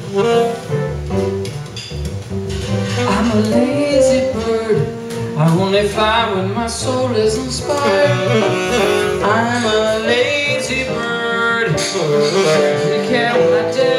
I'm a lazy bird, I only fly when my soul is inspired. I'm a lazy bird, I really care when my day